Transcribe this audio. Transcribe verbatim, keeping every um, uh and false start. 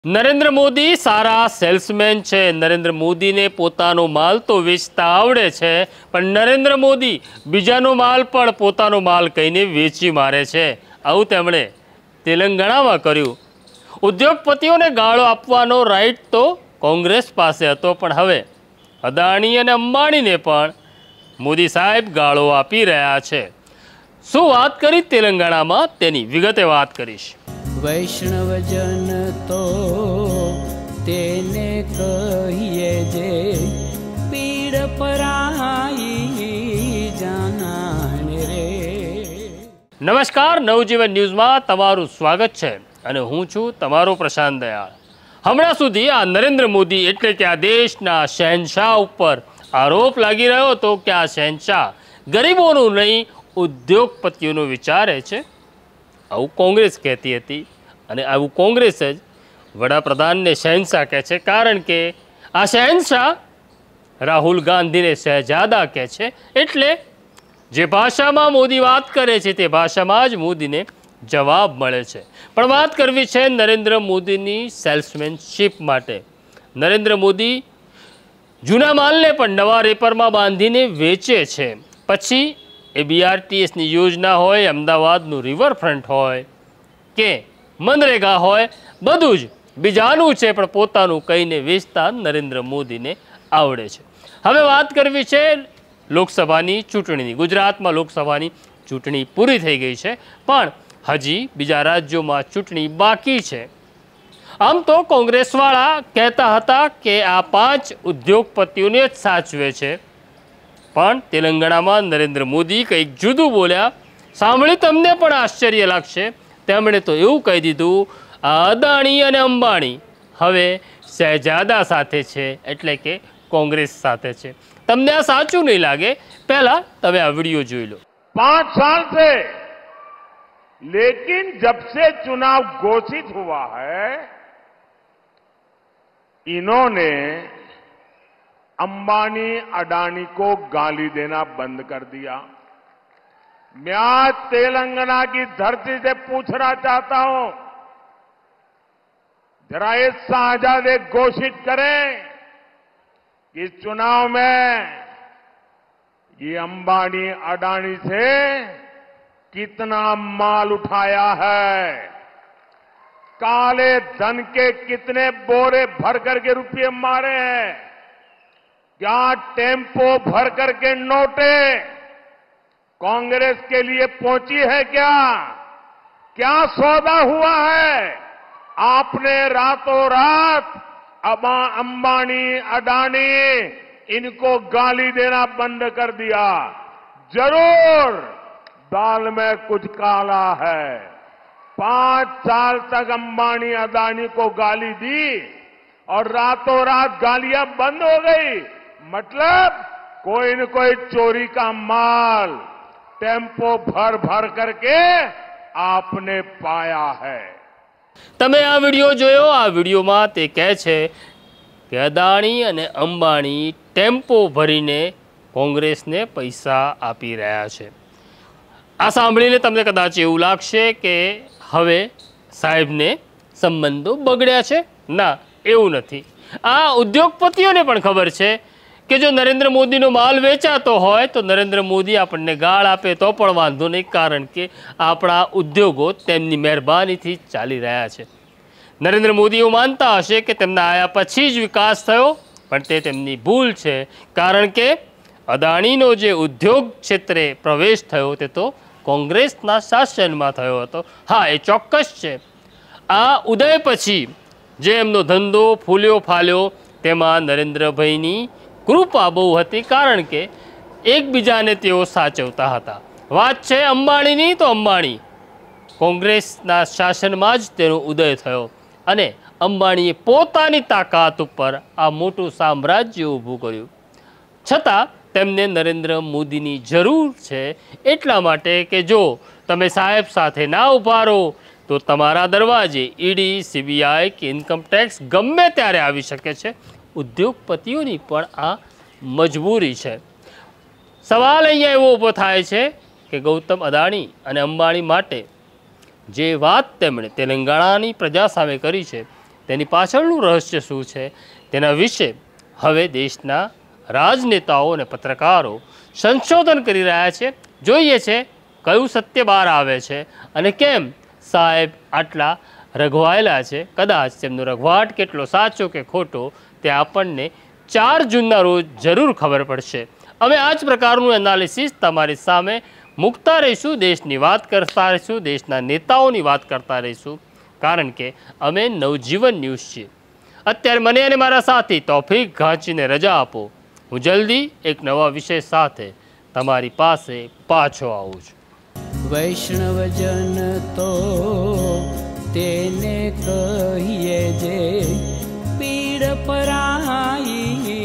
નરેન્દ્ર મોદી સારા salesman છે। નરેન્દ્ર મોદીને પોતાનો માલ તો વેચતા આવડે છે, પણ નરેન્દ્ર મોદી બીજાનો માલ પણ પોતાનો માલ કહીને વેચી મારે છે। આવું તેમણે તેલંગાણામાં કર્યું। ઉદ્યોગપતિઓને ગાળો આપવાનો રાઈટ તો કોંગ્રેસ પાસે હતો, પણ હવે અદાણી અને અંબાણીને પણ મોદી સાહેબ ગાળો આપી રહ્યા છે। શું વાત કરી તેલંગાણામાં તેની વિગતે વાત કરીશ। વૈષ્ણવજન તો તેને કહીએ જે પીડ પરાઈ જાનાને રે। નમસ્કાર, નવજીવન ન્યૂઝમાં તમારું સ્વાગત છે અને હું છું તમારો પ્રશાંત દયાળ। હમણાં સુધી આ નરેન્દ્ર મોદી એટલે કે આ દેશના શહેનશાહ ઉપર આરોપ લાગી રહ્યો હતો કે આ શહેનશાહ ગરીબોનું નહીં ઉદ્યોગપતિઓનું વિચારે છે। આવું કોંગ્રેસ કહેતી હતી અને આવું કોંગ્રેસ જ વડાપ્રધાનને શહેનશાહ કહે છે, કારણ કે આ શહેનશાહ રાહુલ ગાંધીને શહેજાદા કહે છે। એટલે જે ભાષામાં મોદી વાત કરે છે તે ભાષામાં જ મોદીને જવાબ મળે છે। પણ વાત કરવી છે નરેન્દ્ર મોદીની સેલ્સમેનશીપ માટે। નરેન્દ્ર મોદી જૂના માલને પણ નવા રેપરમાં બાંધીને વેચે છે। પછી એ બીઆરટીએસની યોજના હોય, અમદાવાદનું રિવરફ્રન્ટ હોય કે મનરેગા હોય, બધું જ બીજાનું છે પણ પોતાનું કહીને વેચતા નરેન્દ્ર મોદીને આવડે છે। હવે વાત કરવી છે લોકસભાની ચૂંટણીની। ગુજરાતમાં લોકસભાની ચૂંટણી પૂરી થઈ ગઈ છે, પણ હજી બીજા રાજ્યોમાં ચૂંટણી બાકી છે। આમ તો કોંગ્રેસવાળા કહેતા હતા કે આ પાંચ ઉદ્યોગપતિઓને જ સાચવે છે, પણ તેલંગાણામાં નરેન્દ્ર મોદી કંઈક જુદું બોલ્યા। સાંભળી તમને પણ આશ્ચર્ય લાગશે। તેમણે તો એવું કહી દીધું, આ અદાણી અને અંબાણી હવે શહેજાદા સાથે છે, એટલે કે કોંગ્રેસ સાથે છે। તમને આ સાચું નહીં લાગે, પહેલા તમે આ વિડીયો જોઈ લો। पांच साल से, लेकिन जब से चुनाव घोषित हुआ है, इन्होंने अंबानी अडानी को गाली देना बंद कर दिया। मैं आज तेलंगाना की धरती से पूछना चाहता हूं, जरा ये शाहजादे घोषित करें कि इस चुनाव में ये अंबानी अडानी से कितना माल उठाया है, काले धन के कितने बोरे भर करके रुपये मारे हैं, क्या टेम्पो भर करके नोटे कांग्रेस के लिए पहुंची है, क्या क्या सौदा हुआ है। आपने रातों रात अबा अंबानी अडानी इनको गाली देना बंद कर दिया। जरूर दाल में कुछ काला है। पांच साल तक अंबानी अडानी को गाली दी और रातों रात गालियां बंद हो गई। मतलब कोई न कोई चोरी का माल टेम्पो भर भर करके आपने पाया है। તમે આ વિડીયો જોયો। આ વિડીયોમાં તે કહે છે કે અદાણી અને અંબાણી ટેમ્પો ભરીને કોંગ્રેસને પૈસા આપી રહ્યા છે। આ સાંભળીને તમને કદાચ એવું લાગશે કે હવે સાહેબને સંબંધો બગડ્યા છે। ના, એવું નથી। આ ઉદ્યોગપતિઓને પણ ખબર છે કે જો નરેન્દ્ર મોદીનો માલ વેચાતો હોય તો નરેન્દ્ર મોદી આપણને ગાળ આપે તો પણ વાંધો નહીં, કારણ કે આપણા ઉદ્યોગો તેમની મહેરબાનીથી ચાલી રહ્યા છે। નરેન્દ્ર મોદી એવું માનતા હશે કે તેમના આયા પછી જ વિકાસ થયો, પણ તે તેમની ભૂલ છે, કારણ કે અદાણીનો જે ઉદ્યોગ ક્ષેત્રે પ્રવેશ થયો તે તો કોંગ્રેસના શાસનમાં થયો હતો। હા, એ ચોક્કસ છે। આ ઉદય પછી જે એમનો ધંધો ફૂલ્યો ફાલ્યો તેમાં નરેન્દ્રભાઈની કૃપા બહુ હતી, કારણ કે એકબીજાને તેઓ સાચવતા હતા। વાત છે અંબાણીની, તો અંબાણી કોંગ્રેસના શાસનમાં જ તેનો ઉદય થયો અને અંબાણીએ પોતાની તાકાત ઉપર આ મોટું સામ્રાજ્ય ઊભું કર્યું। છતાં તેમને નરેન્દ્ર મોદીની જરૂર છે, એટલા માટે કે જો તમે સાહેબ સાથે ના ઊભા રહો તો તમારા દરવાજે ઈડી, સીબીઆઈ કે ઇન્કમટેક્સ ગમે ત્યારે આવી શકે છે। ઉદ્યોગપતિઓની પણ આ મજબૂરી છે। સવાલ અહીંયા એવો ઊભો થાય છે કે ગૌતમ અદાણી અને અંબાણી માટે જે વાત તેમણે તેલંગાણાની પ્રજા સામે કરી છે તેની પાછળનું રહસ્ય શું છે તેના વિશે હવે દેશના રાજનેતાઓ અને પત્રકારો સંશોધન કરી રહ્યા છે. જોઈએ છે કયું સત્ય બહાર આવે છે અને કેમ સાહેબ આટલા રઘવાયેલા છે. કદાચ તેમનો રઘવાટ કેટલો સાચો કે ખોટો તે આપણને ચાર જૂનના રોજ જરૂર ખબર પડશે. અમે આ જ પ્રકારનું એનાલિસિસ તમારી સામે મૂકતા રહીશું, દેશની વાત કરતા રહીશું, દેશના નેતાઓની વાત કરતા રહીશું, કારણ કે અમે નવજીવન ન્યૂઝ છીએ. અત્યારે મને અને મારા સાથી તોફીક ઘાંચીને રજા આપો. હું જલ્દી એક નવા વિષય સાથે તમારી પાસે પાછો આવું છું. વૈષ્ણવજન તો તેને કહીએ જે પીડ પરાઈ.